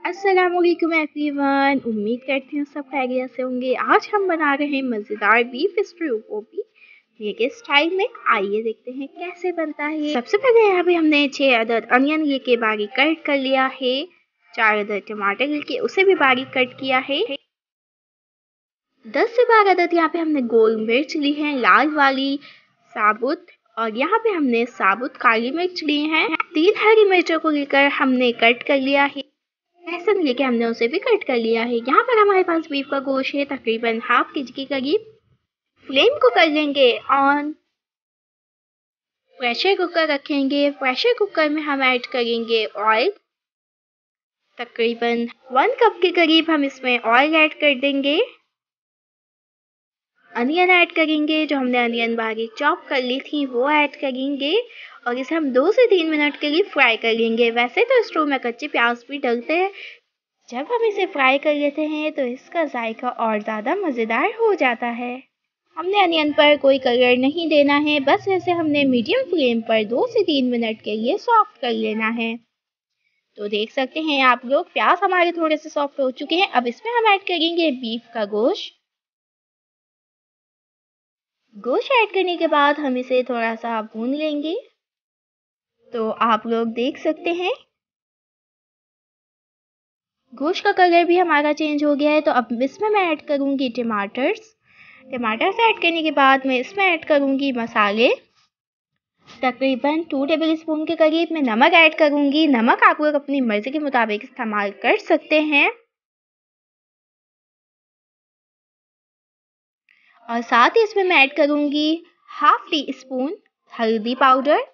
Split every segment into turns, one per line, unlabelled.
अस्सलामुअलैकुम एवरीवन, उम्मीद करती हूँ सब खैरियत से होंगे। आज हम बना रहे हैं मज़ेदार बीफ स्ट्यू, वो भी ये स्टाइल में। आइए देखते हैं कैसे बनता है। सबसे पहले यहाँ पे हमने 6 अदद अनियन लेके बारीक कट कर लिया है। 4 अदद टमाटर लेके उसे भी बारीक कट किया है। 10 से 12 अदद यहाँ पे हमने गोल मिर्च ली है, लाल वाली साबुत। और यहाँ पे हमने साबुत काली मिर्च ली है। 3 हरी मिर्चों को लेकर हमने कट कर लिया है। लहसुन लेके हमने उसे भी कट कर लिया है। यहाँ पर हमारे पास बीफ का गोश्त है, तकरीबन हाफ केजी के करीब। फ्लेम को कर लेंगे ऑन। प्रेशर कुकर रखेंगे। प्रेशर कुकर में हम ऐड करेंगे ऑयल। तकरीबन 1 कप के करीब हम इसमें ऑयल ऐड कर देंगे। अनियन ऐड करेंगे, जो हमने अनियन बारीक चॉप कर ली थी वो ऐड करेंगे और इसे हम 2 से 3 मिनट के लिए फ्राई कर लेंगे। वैसे तो स्टोव में कच्चे प्याज भी डलते हैं, जब हम इसे फ्राई कर लेते हैं तो इसका जायका और ज़्यादा मज़ेदार हो जाता है। हमने अनियन पर कोई कलर नहीं देना है, बस ऐसे हमने मीडियम फ्लेम पर 2 से 3 मिनट के लिए सॉफ्ट कर लेना है। तो देख सकते हैं आप लोग, प्याज हमारे थोड़े से सॉफ्ट हो चुके हैं। अब इसमें हम ऐड करेंगे बीफ का गोश्त। गोश्त ऐड करने के बाद हम इसे थोड़ा सा भून लेंगे। तो आप लोग देख सकते हैं गोश्त का कलर भी हमारा चेंज हो गया है। तो अब इसमें मैं ऐड करूँगी टमाटर्स ऐड करने के बाद मैं इसमें ऐड करूँगी मसाले। तकरीबन 2 टेबल स्पून के करीब मैं नमक ऐड करूँगी। नमक आप लोग अपनी मर्ज़ी के मुताबिक इस्तेमाल कर सकते हैं। और साथ ही इसमें मैं ऐड करूँगी हाफ टी स्पून हल्दी पाउडर।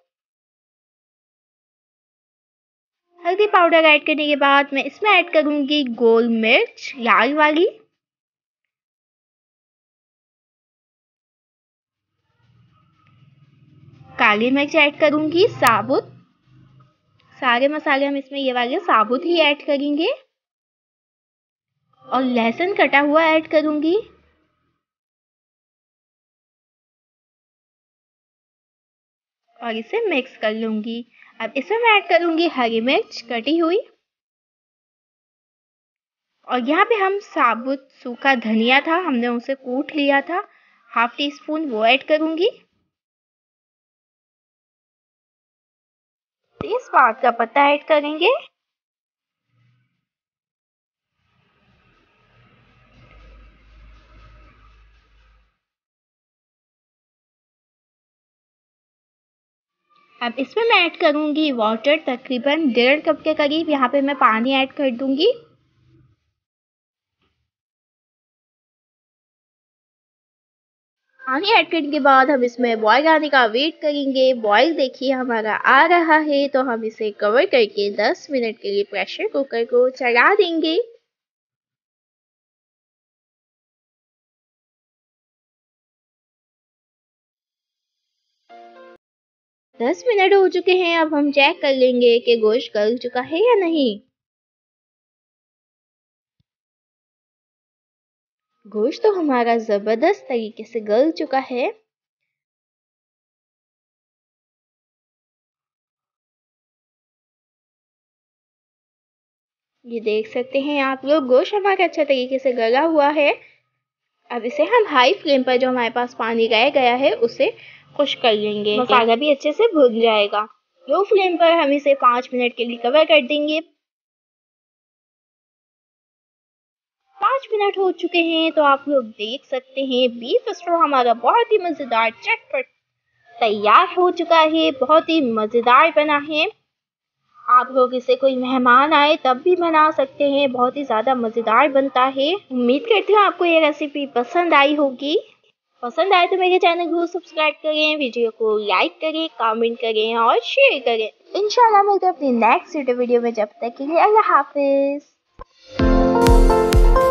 हल्दी पाउडर ऐड करने के बाद मैं इसमें ऐड करूँगी गोल मिर्च लाल वाली। काली मिर्च ऐड करूँगी साबुत। सारे मसाले हम इसमें ये वाले साबुत ही ऐड करेंगे। और लहसुन कटा हुआ ऐड करूँगी। और इसे मिक्स कर लूँगी। अब इसमें मैं ऐड करूँगी हरी मिर्च कटी हुई। और यहाँ पे हम साबुत सूखा धनिया था, हमने उसे कूट लिया था, हाफ टी स्पून वो ऐड करूँगी। तेजपात का पत्ता ऐड करेंगे। अब इसमें मैं ऐड करूँगी वाटर, तकरीबन 1.5 कप के करीब। यहाँ पे मैं पानी ऐड कर दूँगी। पानी ऐड करने के बाद हम इसमें बॉयल आने का वेट करेंगे। बॉयल देखिए हमारा आ रहा है, तो हम इसे कवर करके 10 मिनट के लिए प्रेशर कुकर को चला देंगे। 10 मिनट हो चुके हैं। अब हम चेक कर लेंगे कि गोश्त गल चुका है या नहीं। गोश्त तो हमारा ज़बरदस्त तरीके से गल चुका है। ये देख सकते हैं आप लोग, गोश्त हमारा अच्छा तरीके से गला हुआ है। अब इसे हम हाई फ्लेम पर, जो हमारे पास पानी रह गया है, उसे खुश्क कर लेंगे। मसाला भी अच्छे से भुन जाएगा। लो फ्लेम पर हम इसे 5 मिनट के लिए कवर कर देंगे। 5 मिनट हो चुके हैं, तो आप लोग देख सकते हैं बीफ स्ट्यू हमारा बहुत ही मज़ेदार चटपट तैयार हो चुका है। बहुत ही मज़ेदार बना है। आप लोग इसे कोई मेहमान आए तब भी बना सकते हैं, बहुत ही ज़्यादा मज़ेदार बनता है। उम्मीद करती हूँ आपको ये रेसिपी पसंद आई होगी। पसंद आए तो मेरे चैनल को सब्सक्राइब करें, वीडियो को लाइक करें, कमेंट करें और शेयर करें। इंशाल्लाह मिलते हैं अपनी नेक्स्ट वीडियो में। जब तक के लिए अल्लाह हाफिज़।